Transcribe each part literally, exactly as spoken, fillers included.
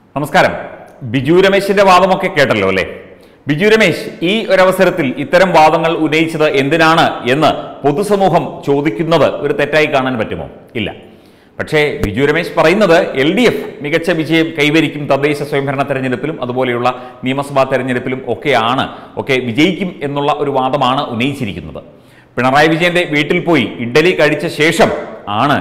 നമസ്കാരം. ബിജു രമേശിന്റെ വാദമൊക്കെ കേട്ടല്ലോ അല്ലേ? ബിജു രമേശ് ഈ ഒരവസരത്തിൽ ഇത്തരം വാദങ്ങൾ ഉന്നയിച്ചത് എന്തിനാണ് എന്ന് പൊതുസമൂഹം ചോദിക്കുന്നത് ഒരു തെറ്റായി കാണാൻ പറ്റുമോ? ഇല്ല. പക്ഷേ ബിജു രമേശ് പറയുന്നത് എൽ ഡി എഫ് മികച്ച വിജയം കൈവരിക്കും തദ്ദേശ സ്വയംഭരണ തെരഞ്ഞെടുപ്പിലും അതുപോലെയുള്ള നിയമസഭാ തെരഞ്ഞെടുപ്പിലും ഒക്കെയാണ് ഒക്കെ വിജയിക്കും എന്നുള്ള ഒരു വാദമാണ് ഉന്നയിച്ചിരിക്കുന്നത്. പിണറായി വിജയന്റെ വീട്ടിൽ പോയി ഇഡ്ഡലി കഴിച്ച ശേഷം ആണ്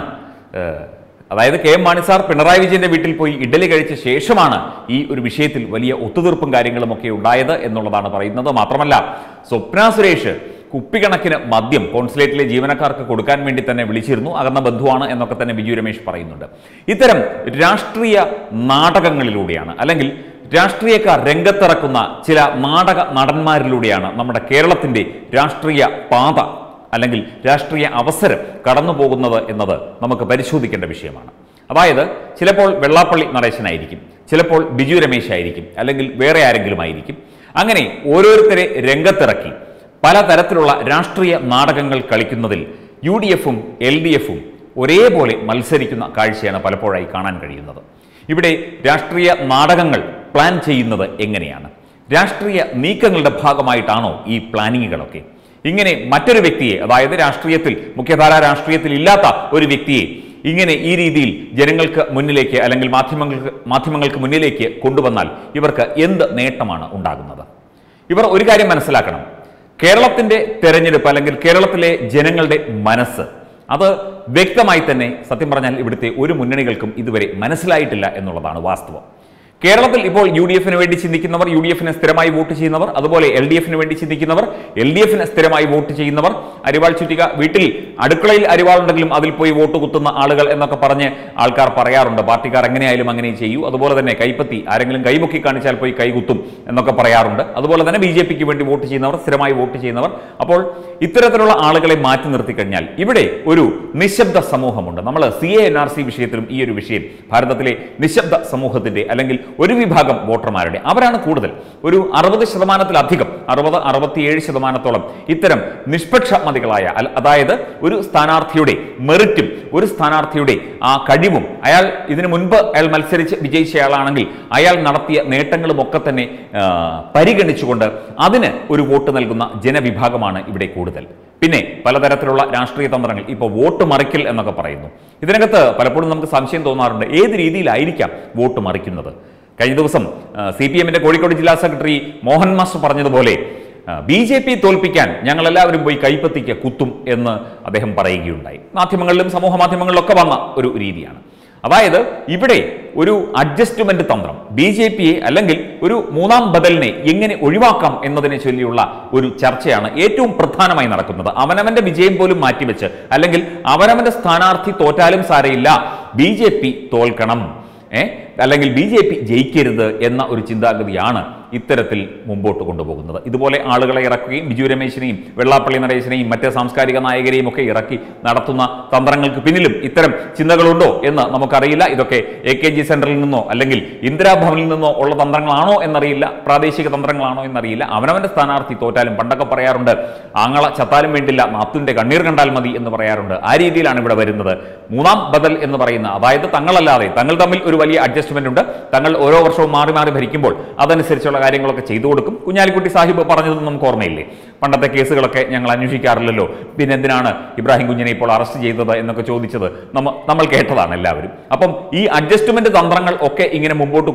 അതായത് കെ എം മാണി സാർ പിണറായി വിജയന്റെ വീട്ടിൽ പോയി ഇഡ്ഡലി കഴിച്ച ശേഷമാണ് ഈ ഒരു വിഷയത്തിൽ വലിയ ഒത്തുതീർപ്പും കാര്യങ്ങളും ഒക്കെ ഉണ്ടായത് എന്നുള്ളതാണ് പറയുന്നത്. മാത്രമല്ല, സ്വപ്ന സുരേഷ് കുപ്പിക്കണക്കിന് മദ്യം കോൺസുലേറ്റിലെ ജീവനക്കാർക്ക് കൊടുക്കാൻ വേണ്ടി തന്നെ വിളിച്ചിരുന്നു. അകന്ന ബന്ധുവാണ് എന്നൊക്കെ തന്നെ ബിജു രമേശ് പറയുന്നുണ്ട്. ഇത്തരം രാഷ്ട്രീയ നാടകങ്ങളിലൂടെയാണ് അല്ലെങ്കിൽ രാഷ്ട്രീയക്കാർ രംഗത്തിറക്കുന്ന ചില നാടക നടന്മാരിലൂടെയാണ് നമ്മുടെ കേരളത്തിന്റെ രാഷ്ട്രീയ പാത അല്ലെങ്കിൽ രാഷ്ട്രീയ അവസരം കടന്നു പോകുന്നത് എന്നത് നമുക്ക് പരിശോധിക്കേണ്ട വിഷയമാണ്. അതായത് ചിലപ്പോൾ വെള്ളാപ്പള്ളി നടേശനായിരിക്കും, ചിലപ്പോൾ ബിജു രമേശ് ആയിരിക്കും, അല്ലെങ്കിൽ വേറെ ആരെങ്കിലും ആയിരിക്കും. അങ്ങനെ ഓരോരുത്തരെ രംഗത്തിറക്കി പലതരത്തിലുള്ള രാഷ്ട്രീയ നാടകങ്ങൾ കളിക്കുന്നതിൽ യു ഡി എഫും എൽ ഡി എഫും ഒരേപോലെ മത്സരിക്കുന്ന കാഴ്ചയാണ് പലപ്പോഴായി കാണാൻ കഴിയുന്നത്. ഇവിടെ രാഷ്ട്രീയ നാടകങ്ങൾ പ്ലാൻ ചെയ്യുന്നത് എങ്ങനെയാണ്? രാഷ്ട്രീയ നീക്കങ്ങളുടെ ഭാഗമായിട്ടാണോ ഈ പ്ലാനിങ്ങുകളൊക്കെ? ഇങ്ങനെ മറ്റൊരു വ്യക്തിയെ, അതായത് രാഷ്ട്രീയത്തിൽ മുഖ്യധാരാ രാഷ്ട്രീയത്തിൽ ഇല്ലാത്ത ഒരു വ്യക്തിയെ ഇങ്ങനെ ഈ രീതിയിൽ ജനങ്ങൾക്ക് മുന്നിലേക്ക് അല്ലെങ്കിൽ മാധ്യമങ്ങൾക്ക് മാധ്യമങ്ങൾക്ക് മുന്നിലേക്ക് കൊണ്ടുവന്നാൽ ഇവർക്ക് എന്ത് നേട്ടമാണ് ഉണ്ടാകുന്നത്? ഇവർ ഒരു കാര്യം മനസ്സിലാക്കണം. കേരളത്തിന്റെ തെരഞ്ഞെടുപ്പ് അല്ലെങ്കിൽ കേരളത്തിലെ ജനങ്ങളുടെ മനസ്സ് അത് വ്യക്തമായി തന്നെ സത്യം പറഞ്ഞാൽ ഇവിടുത്തെ ഒരു മുന്നണികൾക്കും ഇതുവരെ മനസ്സിലായിട്ടില്ല എന്നുള്ളതാണ് വാസ്തവം. കേരളത്തിൽ ഇപ്പോൾ യു ഡി എഫിന് വേണ്ടി ചിന്തിക്കുന്നവർ, യു ഡി എഫിന് സ്ഥിരമായി വോട്ട് ചെയ്യുന്നവർ, അതുപോലെ എൽ ഡി എഫിന് വേണ്ടി ചിന്തിക്കുന്നവർ, എൽ ഡി എഫിന് സ്ഥിരമായി വോട്ട് ചെയ്യുന്നവർ, അരിവാൾ ചുറ്റിക വീട്ടിൽ അടുക്കളയിൽ അരിവാളുണ്ടെങ്കിലും അതിൽ പോയി വോട്ട് കുത്തുന്ന ആളുകൾ എന്നൊക്കെ പറഞ്ഞ് ആൾക്കാർ പറയാറുണ്ട്. പാർട്ടിക്കാർ എങ്ങനെയായാലും അങ്ങനെ ചെയ്യൂ. അതുപോലെ തന്നെ കൈപ്പത്തി ആരെങ്കിലും കൈമുക്കി കാണിച്ചാൽ പോയി കൈകുത്തും എന്നൊക്കെ പറയാറുണ്ട്. അതുപോലെ തന്നെ ബി ജെ പിക്ക് വേണ്ടി വോട്ട് ചെയ്യുന്നവർ, സ്ഥിരമായി വോട്ട് ചെയ്യുന്നവർ. അപ്പോൾ ഇത്തരത്തിലുള്ള ആളുകളെ മാറ്റി നിർത്തി കഴിഞ്ഞാൽ ഇവിടെ ഒരു നിശബ്ദ സമൂഹമുണ്ട്. നമ്മൾ C A N R C വിഷയത്തിലും ഈ ഒരു വിഷയം ഭാരതത്തിലെ നിശബ്ദ സമൂഹത്തിന്റെ അല്ലെങ്കിൽ ഒരു വിഭാഗം വോട്ടർമാരുടെ അവരാണ് കൂടുതൽ. ഒരു അറുപത് ശതമാനത്തിലധികം അറുപത് അറുപത്തിയേഴ് ശതമാനത്തോളം ഇത്തരം നിഷ്പക്ഷമതികളായ, അതായത് ഒരു സ്ഥാനാർത്ഥിയുടെ മെറിറ്റും ഒരു സ്ഥാനാർത്ഥിയുടെ ആ കഴിവും, അയാൾ ഇതിനു മുൻപ് അയാൾ മത്സരിച്ച് വിജയിച്ചയാളാണെങ്കിൽ അയാൾ നടത്തിയ നേട്ടങ്ങളും ഒക്കെ തന്നെ പരിഗണിച്ചുകൊണ്ട് അതിന് ഒരു വോട്ട് നൽകുന്ന ജനവിഭാഗമാണ് ഇവിടെ കൂടുതൽ. പിന്നെ പലതരത്തിലുള്ള രാഷ്ട്രീയ തന്ത്രങ്ങൾ, ഇപ്പോൾ വോട്ട് മറിക്കൽ എന്നൊക്കെ പറയുന്നു. ഇതിനകത്ത് പലപ്പോഴും നമുക്ക് സംശയം തോന്നാറുണ്ട്, ഏത് രീതിയിലായിരിക്കാം വോട്ട് മറിക്കുന്നത്? കഴിഞ്ഞ ദിവസം സി പി എമ്മിന്റെ കോഴിക്കോട് ജില്ലാ സെക്രട്ടറി മോഹൻ മാസ്റ്റർ പറഞ്ഞതുപോലെ ബി ജെ പി തോൽപ്പിക്കാൻ ഞങ്ങളെല്ലാവരും പോയി കൈപ്പത്തിക്ക് കുത്തും എന്ന് അദ്ദേഹം പറയുകയുണ്ടായി. മാധ്യമങ്ങളിലും സമൂഹ മാധ്യമങ്ങളിലൊക്കെ വന്ന ഒരു രീതിയാണ്. അതായത് ഇവിടെ ഒരു അഡ്ജസ്റ്റ്മെന്റ് തന്ത്രം, ബി ജെ പിയെ അല്ലെങ്കിൽ ഒരു മൂന്നാം ബദലിനെ എങ്ങനെ ഒഴിവാക്കാം എന്നതിനെ ചൊല്ലിയുള്ള ഒരു ചർച്ചയാണ് ഏറ്റവും പ്രധാനമായി നടക്കുന്നത്. അവനവന്റെ വിജയം പോലും മാറ്റിവെച്ച് അല്ലെങ്കിൽ അവനവന്റെ സ്ഥാനാർത്ഥി തോറ്റാലും സാരയില്ല, ബി ജെ പി തോൽക്കണം, ഏഹ് അല്ലെങ്കിൽ ബി ജെ പി ജയിക്കരുത് എന്ന ഒരു ചിന്താഗതിയാണ് ഇത്തരത്തിൽ മുമ്പോട്ട് കൊണ്ടുപോകുന്നത്. ഇതുപോലെ ആളുകളെ ഇറക്കുകയും ബിജു രമേശിനെയും വെള്ളാപ്പള്ളി നടേശനെയും മറ്റ് സാംസ്കാരിക നായകരെയും ഒക്കെ ഇറക്കി നടത്തുന്ന തന്ത്രങ്ങൾക്ക് പിന്നിലും ഇത്തരം ചിന്തകളുണ്ടോ എന്ന് നമുക്കറിയില്ല. ഇതൊക്കെ എ കെ ജി സെന്ററിൽ നിന്നോ അല്ലെങ്കിൽ ഇന്ദിരാഭവനിൽ നിന്നോ ഉള്ള തന്ത്രങ്ങളാണോ എന്നറിയില്ല, പ്രാദേശിക തന്ത്രങ്ങളാണോ എന്നറിയില്ല. അവനവന്റെ സ്ഥാനാർത്ഥി തോറ്റാലും, പണ്ടൊക്കെ പറയാറുണ്ട് ആങ്ങള ചത്താലും വേണ്ടില്ല നാത്തുവിന്റെ കണ്ണീർ കണ്ടാൽ മതി എന്ന് പറയാറുണ്ട്. ആ രീതിയിലാണ് ഇവിടെ വരുന്നത്. മൂന്നാം ബദൽ എന്ന് പറയുന്ന, അതായത് തങ്ങളല്ലാതെ തങ്ങൾ തമ്മിൽ ഒരു വലിയ അഡ്ജസ്റ്റ്മെന്റ് ഉണ്ട്. തങ്ങൾ ഓരോ വർഷവും മാറി മാറി ഭരിക്കുമ്പോൾ അതനുസരിച്ചുള്ള കാര്യങ്ങളൊക്കെ ചെയ്തു കൊടുക്കും. കുഞ്ഞാലിക്കുട്ടി സാഹിബ് പറഞ്ഞത് നമുക്ക് ഓർമ്മയില്ലേ? പണ്ടത്തെ കേസുകളൊക്കെ ഞങ്ങൾ അന്വേഷിക്കാറില്ലല്ലോ, പിന്നെ എന്തിനാണ് ഇബ്രാഹിം കുഞ്ഞിനെ ഇപ്പോൾ അറസ്റ്റ് ചെയ്തത് എന്നൊക്കെ ചോദിച്ചത് നമ്മ നമ്മൾ കേട്ടതാണ് എല്ലാവരും. അപ്പം ഈ അഡ്ജസ്റ്റ്മെന്റ് തന്ത്രങ്ങൾ ഒക്കെ ഇങ്ങനെ മുമ്പോട്ട്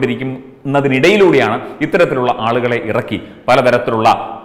കൊണ്ടുപോയിക്കൊണ്ടിരിക്കുന്നതിനിടയിലൂടെയാണ് ഇത്തരത്തിലുള്ള ആളുകളെ ഇറക്കി പലതരത്തിലുള്ള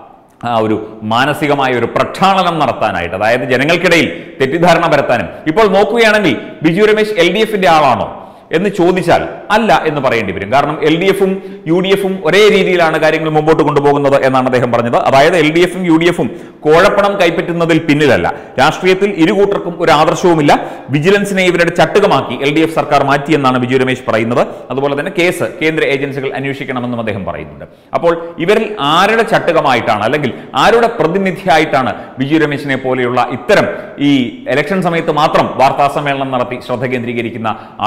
ആ ഒരു മാനസികമായ ഒരു പ്രക്ഷാളനം നടത്താനായിട്ട്, അതായത് ജനങ്ങൾക്കിടയിൽ തെറ്റിദ്ധാരണ പരത്താനും. ഇപ്പോൾ നോക്കുകയാണെങ്കിൽ ബിജു രമേശ് എൽ ഡി എഫിന്റെ ആളാണോ എന്ന് ചോദിച്ചാൽ അല്ല എന്ന് പറയേണ്ടി വരും. കാരണം എൽ ഡി എഫും യു ഡി എഫും ഒരേ രീതിയിലാണ് കാര്യങ്ങൾ മുമ്പോട്ട് കൊണ്ടുപോകുന്നത് എന്നാണ് അദ്ദേഹം പറഞ്ഞത്. അതായത് എൽ ഡി എഫും യു ഡി എഫും കോഴപ്പണം കൈപ്പറ്റുന്നതിൽ പിന്നിലല്ല, രാഷ്ട്രീയത്തിൽ ഇരുകൂട്ടർക്കും ഒരു ആദർശവുമില്ല, വിജിലൻസിനെ ഇവരുടെ ചട്ടുകമാക്കി എൽ ഡി എഫ് സർക്കാർ മാറ്റിയെന്നാണ് ബിജു രമേശ് പറയുന്നത്. അതുപോലെ തന്നെ കേസ് കേന്ദ്ര ഏജൻസികൾ അന്വേഷിക്കണമെന്നും അദ്ദേഹം പറയുന്നുണ്ട്. അപ്പോൾ ഇവരിൽ ആരുടെ ചട്ടുകമായിട്ടാണ് അല്ലെങ്കിൽ ആരുടെ പ്രതിനിധിയായിട്ടാണ് ബിജു രമേശിനെ പോലെയുള്ള ഇത്തരം ഈ ഇലക്ഷൻ സമയത്ത് മാത്രം വാർത്താ സമ്മേളനം നടത്തി ശ്രദ്ധ കേന്ദ്രീകരിക്കുന്ന ആളുകൾ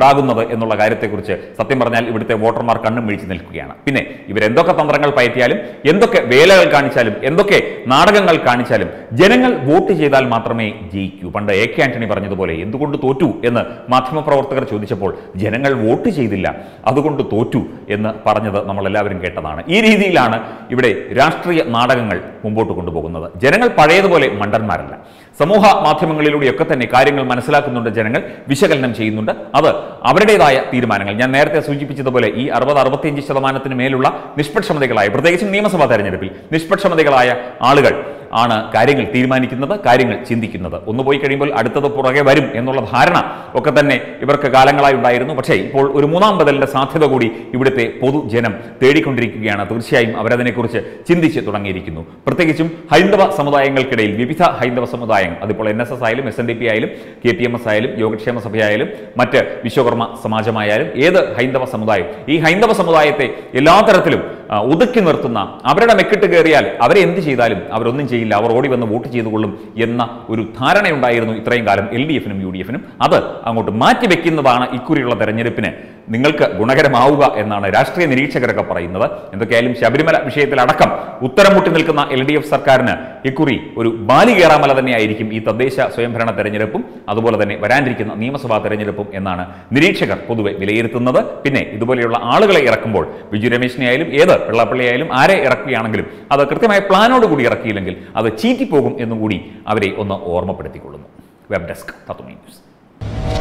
ഉണ്ടാകുന്നത് എന്നുള്ള കാര്യത്തെക്കുറിച്ച് സത്യം പറഞ്ഞാൽ ഇവിടുത്തെ വോട്ടർമാർ കണ്ണും വീഴ്ച നിൽക്കുകയാണ്. പിന്നെ ഇവരെന്തൊക്കെ തന്ത്രങ്ങൾ പയറ്റിയാലും, എന്തൊക്കെ വേലകൾ കാണിച്ചാലും, എന്തൊക്കെ നാടകങ്ങൾ കാണിച്ചാലും ജനങ്ങൾ വോട്ട് ചെയ്താൽ മാത്രമേ ജയിക്കൂ. പണ്ട് എ കെ ആന്റണി പറഞ്ഞതുപോലെ എന്തുകൊണ്ട് തോറ്റു എന്ന് മാധ്യമപ്രവർത്തകർ ചോദിച്ചപ്പോൾ ജനങ്ങൾ വോട്ട് ചെയ്തില്ല, അതുകൊണ്ട് തോറ്റു എന്ന് പറഞ്ഞത് നമ്മളെല്ലാവരും കേട്ടതാണ്. ഈ രീതിയിലാണ് ഇവിടെ രാഷ്ട്രീയ നാടകങ്ങൾ മുമ്പോട്ട് കൊണ്ടുപോകുന്നത്. ജനങ്ങൾ പഴയതുപോലെ മണ്ടന്മാരല്ല. സമൂഹ മാധ്യമങ്ങളിലൂടെയൊക്കെ തന്നെ കാര്യങ്ങൾ മനസ്സിലാക്കുന്നുണ്ട്, ജനങ്ങൾ വിശകലനം ചെയ്യുന്നുണ്ട്. അത് അവരുടേതായ തീരുമാനങ്ങൾ, ഞാൻ നേരത്തെ സൂചിപ്പിച്ചതുപോലെ ഈ അറുപത് അറുപത്തിയഞ്ച് ശതമാനത്തിന് മേലുള്ള നിഷ്പക്ഷമതികളായ, പ്രത്യേകിച്ചും നിയമസഭാ തെരഞ്ഞെടുപ്പിൽ നിഷ്പക്ഷമതികളായ ആളുകൾ ആണ് കാര്യങ്ങൾ തീരുമാനിക്കുന്നത്, കാര്യങ്ങൾ ചിന്തിക്കുന്നത്. ഒന്ന് പോയി കഴിയുമ്പോൾ അടുത്തത് പുറകെ വരും എന്നുള്ള ധാരണ ഒക്കെ തന്നെ ഇവർക്ക് കാലങ്ങളായി ഉണ്ടായിരുന്നു. പക്ഷേ ഇപ്പോൾ ഒരു മൂന്നാം ബദലിന്റെ സാധ്യത കൂടി ഇവിടുത്തെ പൊതുജനം തേടിക്കൊണ്ടിരിക്കുകയാണ്. തീർച്ചയായും അവരതിനെക്കുറിച്ച് ചിന്തിച്ച് തുടങ്ങിയിരിക്കുന്നു. പ്രത്യേകിച്ചും ഹൈന്ദവ സമുദായങ്ങൾക്കിടയിൽ വിവിധ ഹൈന്ദവ സമുദായം, അതിപ്പോൾ എൻ എസ് എസ് ആയാലും എസ് എൻ ഡി പി ആയാലും കെ പി എം എസ് ആയാലും യോഗക്ഷേമ സഭയായാലും മറ്റ് വിശ്വകർമ്മ സമാജമായാലും ഏത് ഹൈന്ദവ സമുദായം, ഈ ഹൈന്ദവ സമുദായത്തെ എല്ലാ തരത്തിലും ഒതുക്കി നിർത്തുന്ന, അവരുടെ മെക്കിട്ട് കയറിയാൽ അവരെ എന്ത് ചെയ്താലും അവരൊന്നും ചെയ്യില്ല, അവർ ഓടി വന്ന് വോട്ട് ചെയ്തുകൊള്ളും എന്ന ഒരു ധാരണയുണ്ടായിരുന്നു ഇത്രയും കാലം എൽ ഡി എഫിനും യു ഡി എഫിനും. അത് അങ്ങോട്ട് മാറ്റിവെക്കുന്നതാണ് ഇക്കുറിയുള്ള തെരഞ്ഞെടുപ്പിന് നിങ്ങൾക്ക് ഗുണകരമാവുക എന്നാണ് രാഷ്ട്രീയ നിരീക്ഷകരൊക്കെ പറയുന്നത്. എന്തൊക്കെയായാലും ശബരിമല വിഷയത്തിലടക്കം ഉത്തരം മുട്ടി നിൽക്കുന്ന എൽ ഡി എഫ് സർക്കാരിന് ഇക്കുറി ഒരു ബാലികേറാമല തന്നെയായിരിക്കും ഈ തദ്ദേശ സ്വയംഭരണ തെരഞ്ഞെടുപ്പും അതുപോലെ തന്നെ വരാനിരിക്കുന്ന നിയമസഭാ തെരഞ്ഞെടുപ്പും എന്നാണ് നിരീക്ഷകർ പൊതുവെ വിലയിരുത്തുന്നത്. പിന്നെ ഇതുപോലെയുള്ള ആളുകളെ ഇറക്കുമ്പോൾ ബിജു രമേശിനെ ആയാലും ഏത് വെള്ളാപ്പള്ളി ആയാലും ആരെ ഇറക്കുകയാണെങ്കിലും അത് കൃത്യമായ പ്ലാനോടുകൂടി ഇറക്കിയില്ലെങ്കിൽ അത് ചീറ്റിപ്പോകും എന്നുകൂടി അവരെ ഒന്ന് ഓർമ്മപ്പെടുത്തിക്കൊള്ളുന്നു. Web desk Tatwamayi news.